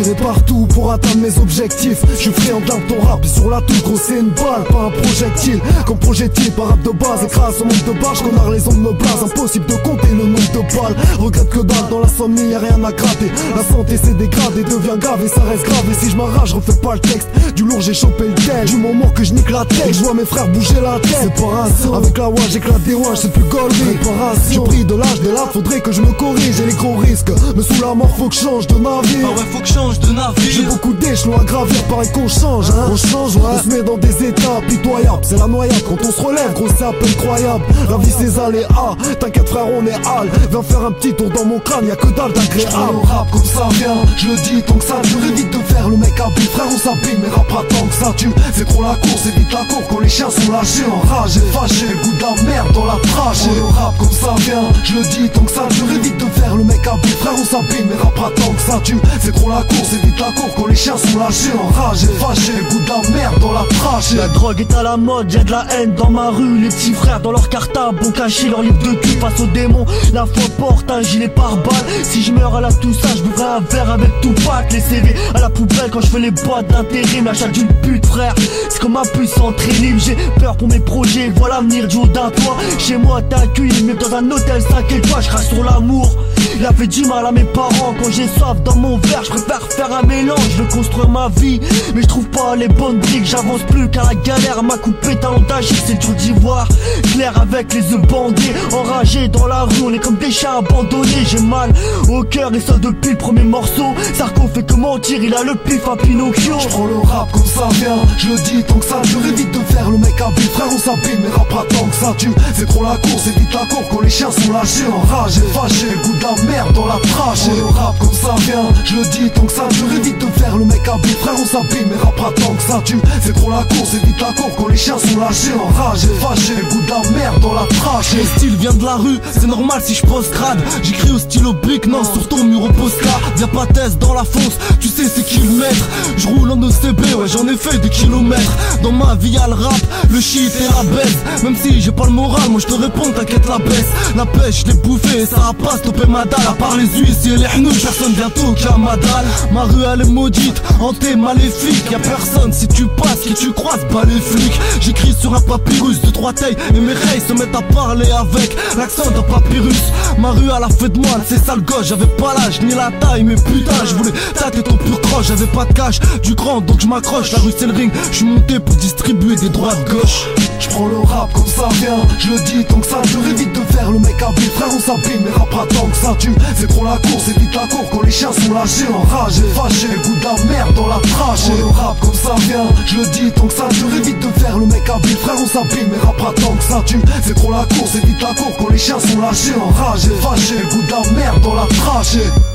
J'irai partout pour atteindre mes objectifs. Je suis friand de ton rap et sur la touche gros c'est une balle, pas un projectile. Comme projectile par rap de base, écrase au manque de barre, je connais les ondes me blasent. Impossible de compter le nombre de balles. Regrette que dalle, dans la somnie y'a rien à gratter. La santé s'est dégradée, devient grave et ça reste grave. Et si je m'arrache, je refais pas le texte. Du lourd j'ai chopé le tel, du moment que je nique la tête. Je vois mes frères bouger la tête. Séparation, avec la voix j'éclate des ouages, c'est plus golby. J'ai pris de l'âge, des lattes, faudrait que je me corrige. J'ai les gros risques, mais sous la mort faut que je change de navire. Ah ouais faut que je change de navire. J'ai beaucoup d'échelons à gravir, pareil qu'on change hein. On change, ouais. On se met dans des états pitoyables. C'est la noyade quand on se relève, gros c'est à peine croyable. La vie ses aléas, t'inquiète frère on est hal. Viens faire un petit tour dans mon crâne, y'a que dalle d'agréable. Le rap comme ça vient, je le dis tant que ça dure. Évite de faire le mec habile, frère on s'habille. Mais rap pas tant que ça tue, c'est trop la course, évite la cour quand les chiens sont lâchés. Enragés, fâchés, le goût de la merde dans la trache. Le rap comme ça vient, je le dis tant que ça dure. Évite de faire le mec habile, frère on s'habille. Mais rap pas tant que ça tue, c'est trop la course, évite la cour quand les chiens sont lâchés. Enragés, fâchés, le goût de la merde dans la trache. La drogue est à la mode, y'a de la haine dans ma rue. Les petits frères dans leur cartable ont caché leur livre de cul face aux démons. La foi porte un gilet pare-balles. Si je meurs à la tout ça, je boufferai un verre avec Tupac. Les CV à la poubelle quand je fais les boîtes d'intérim. L'achat d'une pute frère, c'est comme ma puissance très libre. J'ai peur pour mes projets, voilà l'avenir du haut d'un toit. Chez moi t'es accueilli même dans un hôtel 5 étoiles. Je crache sur l'amour, il a fait du mal à mes parents. Quand j'ai soif dans mon verre, je préfère faire un mélange. Je veux construire ma vie, mais je trouve pas les bonnes briques. J'avance plus car la galère m'a coupé talent d'agir. C'est le tour d'ivoire, clair avec les yeux bandés. Enragés dans la rue, on est comme des chats abandonnés. J'ai mal au cœur et ça depuis le premier morceau. Sarko fait que mentir, il a le pif à Pinocchio. Je prends le rap comme ça vient, je le dis tant que ça dure. Évite de faire le mec habile, frère on s'habille. Mais rap pas tant que ça tue, c'est trop la course, évite la cour quand les chiens sont lâchés. Enragés, fâchés, le goût de la merde dans la trache. Le rap comme ça vient, je le dis tant que ça dure. Évite de faire le mec habile, frère on s'habille. Mais rap pas tant que ça tue, c'est trop la course, évite la cour quand les chiens sont lâchés. Enragés, fâchés, le goût de la merde dans la trache. Mon style vient de la rue, c'est normal si je pose crade. J'écris au stylo bic, non sur ton mur au posta. Viens pas thèse dans la fosse, tu sais c'est qui le maître. Je roule en OCB, ouais j'en ai fait des kilomètres. Dans ma vie y'a le rap, le shit et la baisse. Même si j'ai pas le moral, moi je te réponds t'inquiète la baisse. La pêche je l'ai bouffé, ça a pas stoppé ma dalle. À part les huissiers et les hnouches, personne bientôt qui a ma dalle. Ma rue elle est maudite, hantée, maléfique. Y'a personne si tu passes, qui tu croises, pas les flics. J'écris sur un papyrus de 3 tailles et mes rails se mettent à parler avec l'accent d'un papyrus. Ma rue elle a fait de moi, c'est sale gosse. J'avais pas l'âge ni la taille, mais putain je voulais tâter ton pur croche. J'avais pas de cash, du grand donc je m'accroche. La rue c'est le ring, je suis monté pour distribuer des droits de gauche. Je prends le rap comme ça vient, je le dis tant que ça dure. Évite de faire le mec habile, frère on s'habille. Mais rap pas tant que ça tue, c'est trop la course, évite la cour quand les chiens sont lâchés. Enragés, fâchés, le goût de la merde dans la trache. Le rap comme ça vient, je le dis tant que ça dure. Évite de faire le mec habile, frère on s'habille. Mais rap pas tant que ça tue, c'est trop la course, évite la cour quand les chiens sont lâchés. Enragés, fâchés, le goût de la merde dans la trache.